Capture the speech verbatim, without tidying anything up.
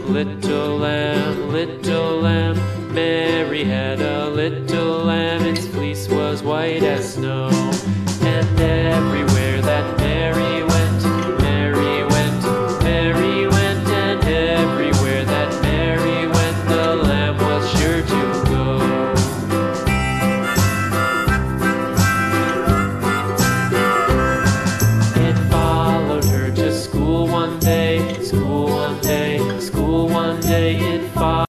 little lamb, little lamb. Mary had a little lamb, its fleece was white as snow. And everywhere that Mary went, Mary went, Mary went, and everywhere that Mary went, the lamb was sure to go. It followed her to school one day, school one day, school one day. It followed